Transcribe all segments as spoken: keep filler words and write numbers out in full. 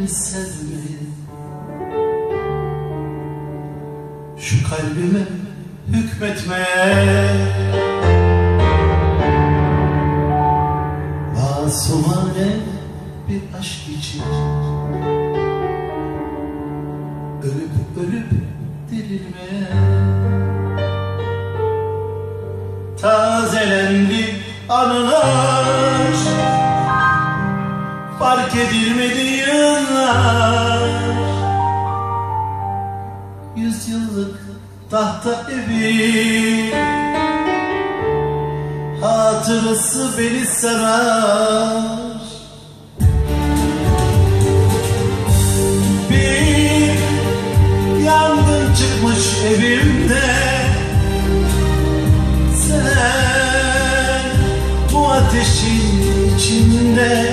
beni sevmeye, şu kalbime hükmetmeye, masumane bir aşk için ölüp ölüp dirilmeye. Tazelendi anılar, fark edilmedi yıllar. Yüzyıllık tahta evi, hatırası beni sarar. Bir yangın çıkmış evimde, sen bu ateşin içinde.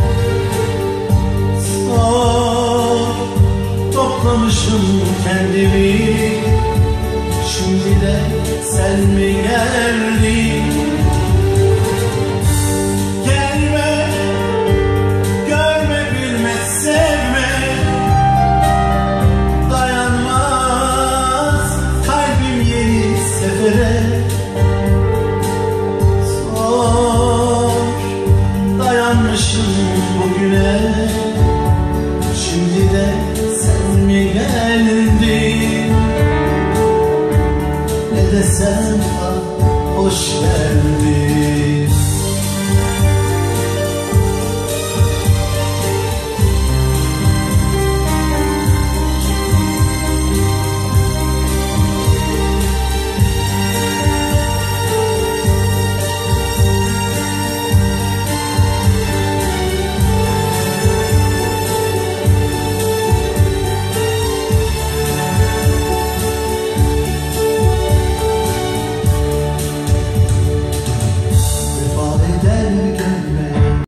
Zor toplamışım kendimi, şimdi de sen mi geldin? Gelme, görme, bilme, sevme, dayanmaz kalbim yeni sefere. Zor dayanmışım bugüne, şimdi de sen mi geldin? Ne desem ah, hoş geldin.